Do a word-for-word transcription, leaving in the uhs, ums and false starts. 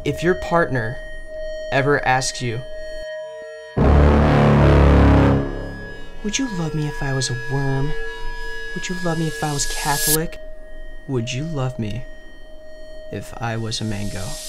If your partner ever asks you, would you love me if I was a worm? Would you love me if I was Catholic? Would you love me if I was a mango?